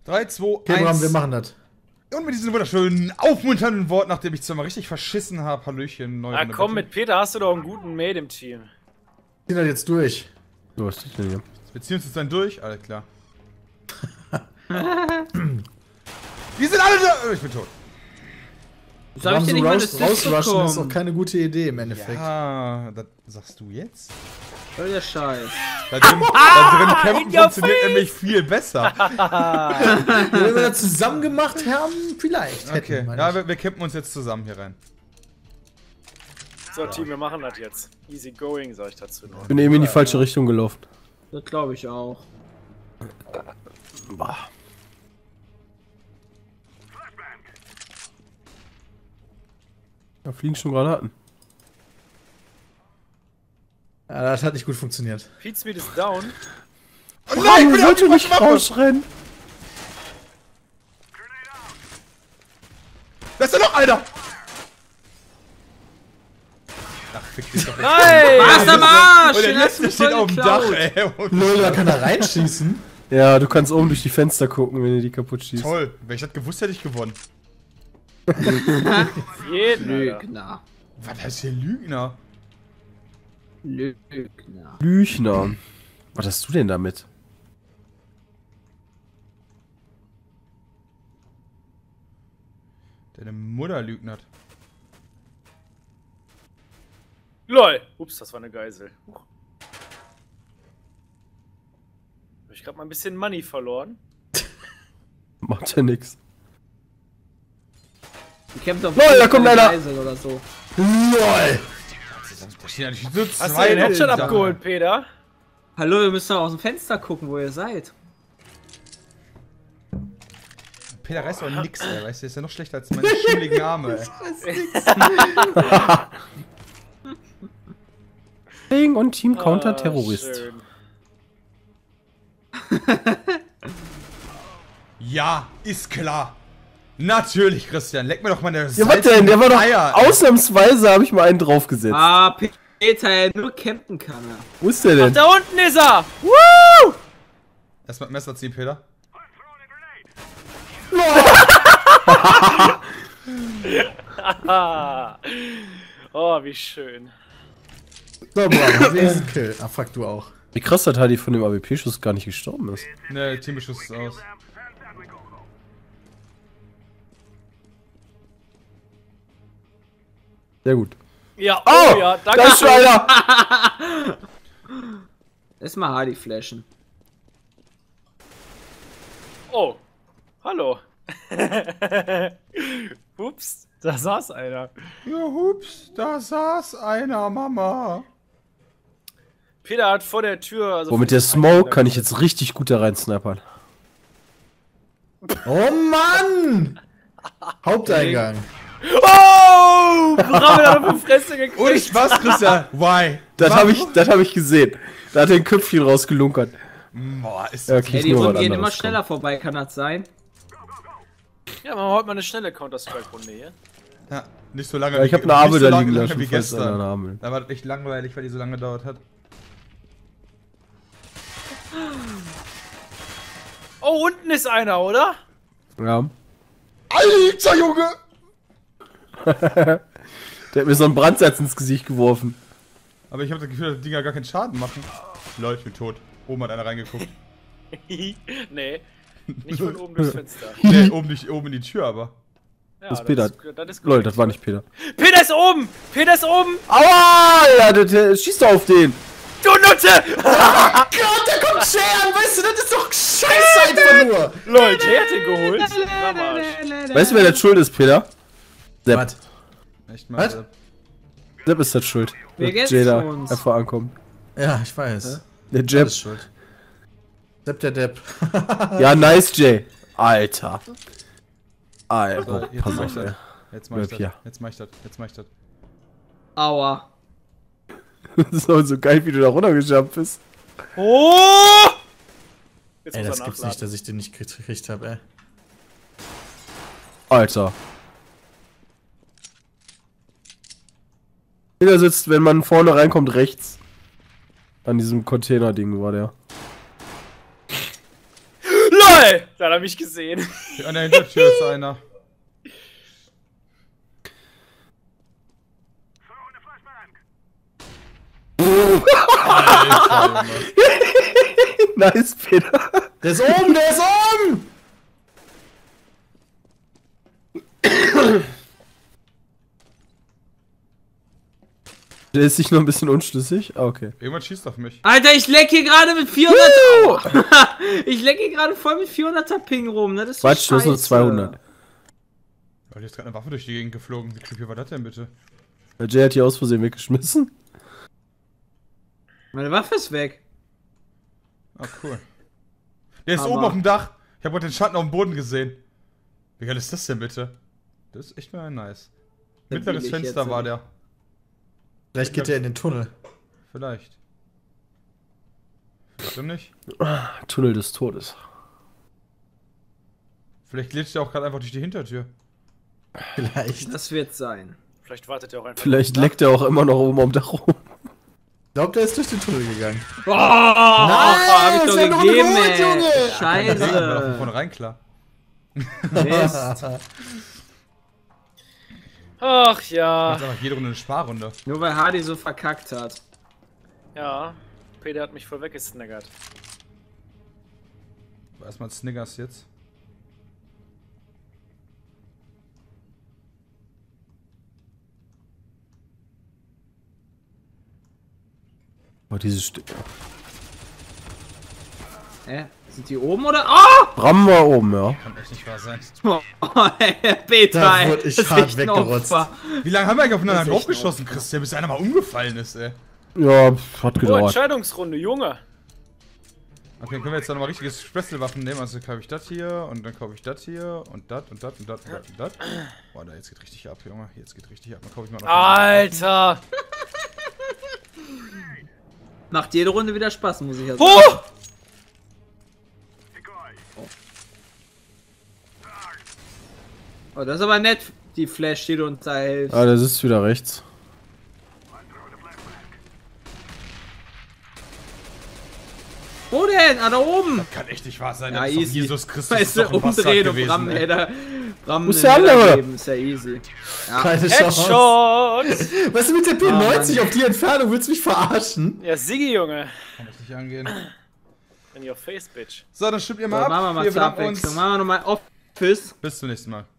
3, 2, 1. Okay, Bram, wir machen das. Und mit diesen wunderschönen, aufmunternden Worten, nachdem ich zwar mal richtig verschissen habe, Hallöchen, neu. Ah, komm, mit Peter hast du doch einen guten Mate im Team. Zieh das jetzt durch. So, was ist das denn hier? Wir ziehen uns jetzt dann durch, alles klar. Die sind alle da! Ich bin tot. Jetzt hab ich dir nicht mal das rausrushen ist auch bekommen. keine gute Idee im Endeffekt. Ja, das sagst du jetzt? Voll der Scheiß. Da drin campen funktioniert nämlich viel besser. Wenn wir das zusammen gemacht haben, vielleicht. Okay, ja, wir campen uns jetzt zusammen hier rein. So, Team, wir machen das jetzt. Easy going, sag ich dazu nur. Ich bin eben in die falsche Richtung gelaufen. Das glaube ich auch. Bah. Da fliegen schon Granaten. Ja, das hat nicht gut funktioniert. Pete Speed ist down. Oh nein, ich wollte nicht rausrennen. Da ist ja noch einer! Ach, fick dich doch. Nein! Was am Arsch? Und der Den hast letzte du steht voll auf dem Dach, geklaut. ey. Und Lol, da kann er reinschießen. Ja, du kannst oben durch die Fenster gucken, wenn du die kaputt schießt. toll. Wenn ich das gewusst hätte, ich gewonnen. Jeden, Alter. Lügner. Was heißt hier Lügner? Lügner. Lüchner. Was hast du denn damit? Deine Mutter lügnert. LOL! Ups, das war eine Geisel. Huch. Hab ich grad mal ein bisschen Money verloren. Macht ja nix. Die kämpft auf Lol, da kommt einer. Geisel oder so. LOL! Da stehen natürlich nur Hast du zwei den Headshot da. abgeholt, Peter? Hallo, ihr müsst doch aus dem Fenster gucken, wo ihr seid. Peter reißt doch nix, ey. Weißt du, ist ja noch schlechter als meine schummeligen Arme, ey. Ding und Team Counter Terrorist. Schön. Ja, ist klar. Natürlich, Christian. Leck mir doch meine Ja, was denn? Der war doch Eier. ausnahmsweise, habe ich mal einen draufgesetzt. Ah, Peter, nur campen kann er. Wo ist der denn? Da unten ist er! Woo! Erstmal Messer ziehen, Peter. Oh, wie schön. So, Bram, nächsten Kill. Ah, fuck, du auch. Wie krass, dass Hardy von dem AWP-Schuss gar nicht gestorben ist. Ne, Teambeschuss ist aus. Sehr gut. Ja, Oh! ja, Da danke ist schon schön. einer! Erstmal Hardy flashen. Oh, hallo. Ups, da saß einer. Ja, hups, da saß einer, Mama. Peter hat vor der Tür... Also Boah, mit der Smoke kann ich jetzt richtig gut da rein snipern. Oh Mann! Haupteingang. Oh! Bram hat auf die Fresse gekriegt. Und ich was, Christian? Why? Das hab ich gesehen. Da hat er ein Köpfchen rausgelunkert. Boah, ist Ja, das... okay, Ey, die nur Runden was gehen immer anderes, schneller vorbei, kann das sein? Ja, machen wir heute mal eine schnelle Counter-Strike-Runde hier. Ja, nicht so lange Ja, ich habe eine nicht Arme so da lange liegen lassen, wie falls einer eine gestern. haben will. Da war das echt langweilig, weil die so lange gedauert hat. Oh, unten ist einer, oder? Ja. Alter, Junge! Der hat mir so einen Brandsatz ins Gesicht geworfen. Aber ich habe das Gefühl, dass die Dinger gar keinen Schaden machen. Leute, ich bin tot. Oben hat einer reingeguckt. Nee, nicht von oben durchs Fenster. Nee, oben in die Tür, aber. Ja, Das ist Peter. das ist Lol, das war nicht Peter. Peter ist oben! Peter ist oben! Aua! Ja, der schießt doch auf den! Du Nutze! Gott, der kommt scheren! Weißt du, das ist doch scheiße einfach nur! Lol, Jay hat den geholt. Am Arsch. Weißt du, wer das schuld ist, Peter? Sepp. Was? Echt mal. Was? Sepp ist das schuld. Wer dass geht's Jada uns? einfach ankommt. Ja, ich weiß. Der Das Jab. ist schuld. Sepp der Depp. Ja, nice, Jay. Alter. Alter. Jetzt Pass mach ich auf, das. ey. Jetzt mach ich das. Ja. Jetzt mach ich das. Jetzt mach ich das. Aua. Das ist aber so geil, wie du da runtergejumpt bist. Oh! Jetzt Ey, muss das er gibt's nachladen. nicht, dass ich den nicht gekriegt habe, ey. Alter. Jeder sitzt, wenn man vorne reinkommt, rechts. An diesem Container-Ding war der. LOL! Jawohl! Da hat er mich gesehen. An der Hintertür ist einer. Alter, Junge. Nice, Peter. Der ist oben, der ist oben! Der ist sich noch ein bisschen unschlüssig. Ah, okay. Irgendwann schießt auf mich. Alter, ich leck hier gerade mit 400. Ich leck hier gerade voll mit 400er Ping rum, ne? Das ist so Quatsch, du hast nur scheiße. 200. Oh, hier ist gerade eine Waffe durch die Gegend geflogen. Wie creepy war das denn bitte? Jay hat die aus Versehen weggeschmissen. Meine Waffe ist weg. Ah, cool. Der ist Aber- oben auf dem Dach. Ich habe gerade den Schatten auf dem Boden gesehen. Wie geil ist das denn bitte? Das ist echt mal nice. Da Mittleres will ich Fenster jetzt war nicht. der. Vielleicht geht der in den Tunnel. Vielleicht. Stimmt nicht? Tunnel des Todes. Vielleicht glitscht er auch gerade einfach durch die Hintertür. Vielleicht. Das wird sein. Vielleicht wartet er auch einfach. Vielleicht leckt er auch immer noch oben am Dach rum. Ich glaube, der ist durch den Tunnel gegangen. Oh, hab ich ist doch ja noch gegeben, eine Not, ey. Junge. War von Scheiße. vornherein klar. Mist. Ach ja. Macht einfach jede Runde eine Sparrunde. Nur weil Hardy so verkackt hat. Ja. Peter hat mich voll weggesnaggert. Erstmal Snickers jetzt. Oh, dieses Stück. Sind die oben oder? Oh! Bram war oben, ja. Kann echt nicht wahr sein. Oh, Peter, Da ey. wurde ich Das ist hart echt ein weggerotzt. Opfer. Wie lange haben wir eigentlich aufeinander Das ist echt draufgeschossen, Christian, bis einer mal umgefallen ist, ey? Ja, hat Oh, gedauert. Entscheidungsrunde, Junge. Okay, dann können wir jetzt dann nochmal richtige Special-Waffen nehmen. Also kaufe ich das hier und dann kaufe ich das hier und das und das und das und das und das. Boah, da jetzt geht richtig ab, Junge. Jetzt geht richtig ab. Dann kaufe ich mal noch. Alter. Macht jede Runde wieder Spaß, muss ich ja Wo? sagen. Oh, das ist aber nett, die Flash, die du uns da hilfst. Ah, der sitzt wieder rechts. Wo denn? Ah, da oben! Kann echt nicht wahr sein. Ja, das ist doch easy. Jesus Christus. Weißt Ist du, doch ein Bastard umdrehen und gewesen, Bram, ey. Bram Wo ist der einen Header andere? geben, ist ja easy. Ja. Keine Chance. Headshot. Was ist mit der P90 Mann. auf die Entfernung? Willst du mich verarschen? Ja, Siggi, Junge. Kann das nicht angehen. In your face, bitch. So, dann stimmt ihr So, mal ab. machen wir mal Wir zur bedanken uns. Abwechslung. Machen wir nochmal Office. Bis zum nächsten Mal.